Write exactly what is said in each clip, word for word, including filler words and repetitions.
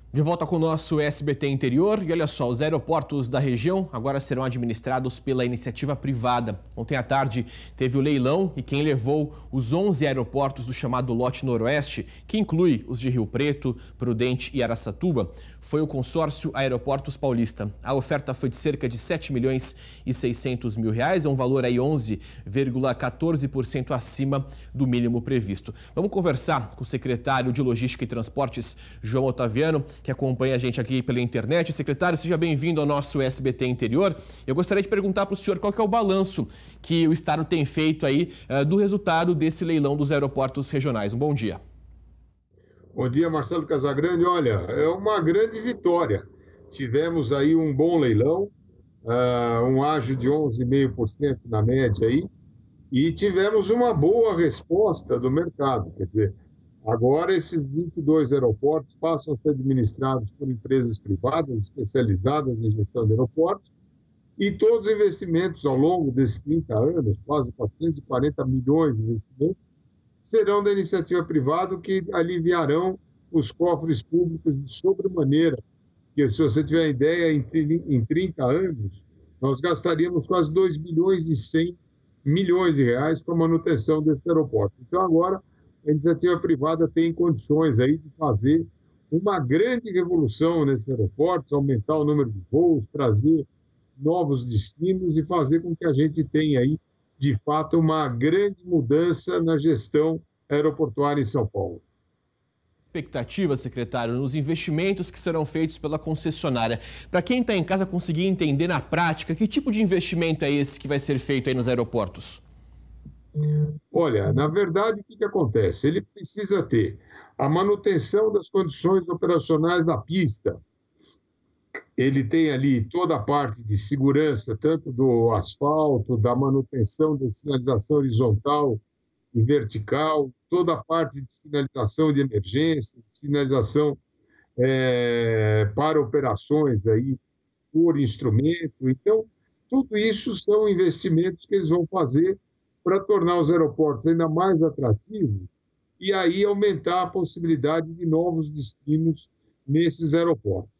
De volta com o nosso S B T Interior, e olha só, os aeroportos da região agora serão administrados pela iniciativa privada. Ontem à tarde teve o leilão e quem levou os onze aeroportos do chamado Lote Noroeste, que inclui os de Rio Preto, Prudente e Araçatuba, foi o consórcio Aeroportos Paulista. A oferta foi de cerca de sete milhões e seiscentos mil reais, é um valor aí onze vírgula quatorze por cento acima do mínimo previsto. Vamos conversar com o secretário de Logística e Transportes, João Otaviano, que acompanha a gente aqui pela internet. Secretário, seja bem-vindo ao nosso S B T Interior. Eu gostaria de perguntar para o senhor qual que é o balanço que o Estado tem feito aí uh, do resultado desse leilão dos aeroportos regionais. Um bom dia. Bom dia, Marcelo Casagrande. Olha, é uma grande vitória. Tivemos aí um bom leilão, uh, um ágio de onze vírgula cinco por cento na média aí, e tivemos uma boa resposta do mercado. Quer dizer, agora esses vinte e dois aeroportos passam a ser administrados por empresas privadas especializadas em gestão de aeroportos, e todos os investimentos ao longo desses trinta anos, quase quatrocentos e quarenta milhões de investimentos, serão da iniciativa privada, o que aliviarão os cofres públicos de sobremaneira. Porque, se você tiver ideia, em trinta anos, nós gastaríamos quase dois bilhões e cem milhões de reais com a manutenção desse aeroporto. Então, agora, a iniciativa privada tem condições aí de fazer uma grande revolução nesses aeroportos, aumentar o número de voos, trazer novos destinos e fazer com que a gente tenha aí, de fato, uma grande mudança na gestão aeroportuária em São Paulo. Expectativa, secretário, nos investimentos que serão feitos pela concessionária. Para quem está em casa conseguir entender na prática, que tipo de investimento é esse que vai ser feito aí nos aeroportos? Olha, na verdade, o que, que acontece? Ele precisa ter a manutenção das condições operacionais da pista. Ele tem ali toda a parte de segurança, tanto do asfalto, da manutenção da sinalização horizontal e vertical, toda a parte de sinalização de emergência, de sinalização é, para operações aí por instrumento. Então, tudo isso são investimentos que eles vão fazer para tornar os aeroportos ainda mais atrativos e aí aumentar a possibilidade de novos destinos nesses aeroportos.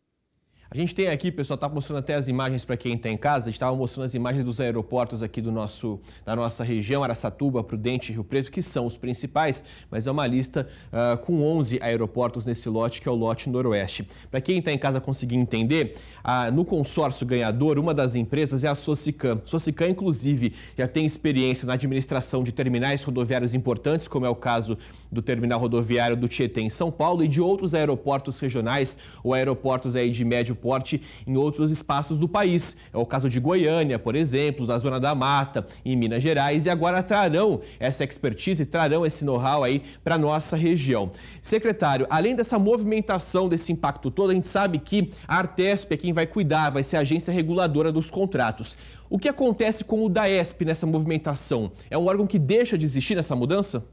A gente tem aqui, pessoal, está mostrando até as imagens para quem está em casa. A gente estava mostrando as imagens dos aeroportos aqui do nosso, da nossa região, Araçatuba, Prudente e Rio Preto, que são os principais, mas é uma lista uh, com onze aeroportos nesse lote, que é o lote Noroeste. Para quem está em casa conseguir entender, uh, no consórcio ganhador, uma das empresas é a Socicam. Socicam, inclusive, já tem experiência na administração de terminais rodoviários importantes, como é o caso do terminal rodoviário do Tietê em São Paulo e de outros aeroportos regionais ou aeroportos aí de médio porte em outros espaços do país. É o caso de Goiânia, por exemplo, da Zona da Mata, em Minas Gerais, e agora trarão essa expertise, trarão esse know-how aí para a nossa região. Secretário, além dessa movimentação, desse impacto todo, a gente sabe que a Artesp é quem vai cuidar, vai ser a agência reguladora dos contratos. O que acontece com o DAESP nessa movimentação? É um órgão que deixa de existir nessa mudança?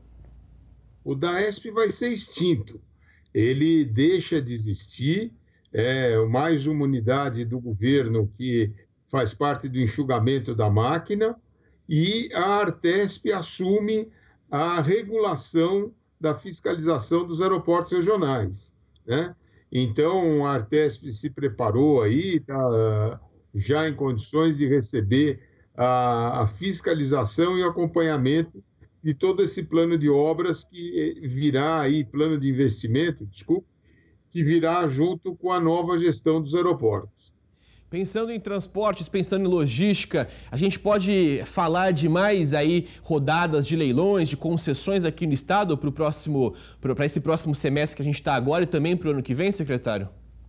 O DAESP vai ser extinto. Ele deixa de existir. É mais uma unidade do governo que faz parte do enxugamento da máquina e a Artesp assume a regulação da fiscalização dos aeroportos regionais, né? Então, a Artesp se preparou aí, está já em condições de receber a, a fiscalização e acompanhamento de todo esse plano de obras que virá aí, plano de investimento, desculpa, que virá junto com a nova gestão dos aeroportos. Pensando em transportes, pensando em logística, a gente pode falar de mais aí rodadas de leilões, de concessões aqui no estado para o próximo, para esse próximo semestre que a gente está agora e também para o ano que vem, secretário?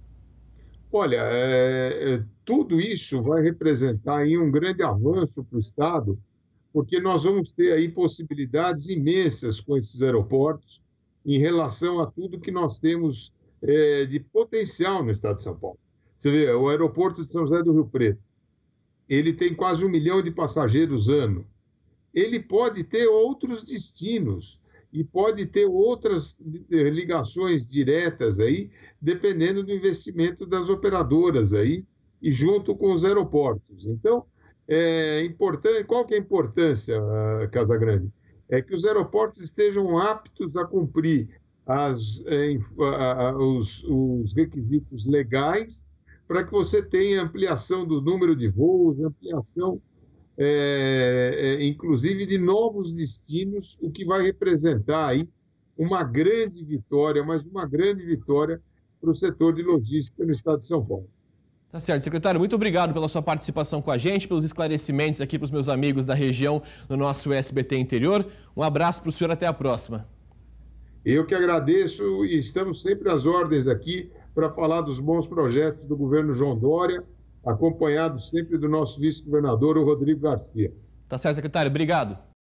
Olha, é, é, tudo isso vai representar aí um grande avanço para o estado, porque nós vamos ter aí possibilidades imensas com esses aeroportos em relação a tudo que nós temos É, de potencial no estado de São Paulo. Você vê, o aeroporto de São José do Rio Preto, ele tem quase um milhão de passageiros ano. Ele pode ter outros destinos e pode ter outras ligações diretas aí, dependendo do investimento das operadoras aí e junto com os aeroportos. Então, é importante, qual que é a importância, Casagrande? É que os aeroportos estejam aptos a cumprir as, eh, os, os requisitos legais para que você tenha ampliação do número de voos, ampliação, é, é, inclusive, de novos destinos, o que vai representar aí uma grande vitória, mas uma grande vitória para o setor de logística no estado de São Paulo. Tá certo, secretário. Muito obrigado pela sua participação com a gente, pelos esclarecimentos aqui para os meus amigos da região no nosso S B T Interior. Um abraço para o senhor, até a próxima. Eu que agradeço e estamos sempre às ordens aqui para falar dos bons projetos do governo João Dória, acompanhado sempre do nosso vice-governador, o Rodrigo Garcia. Tá certo, secretário. Obrigado.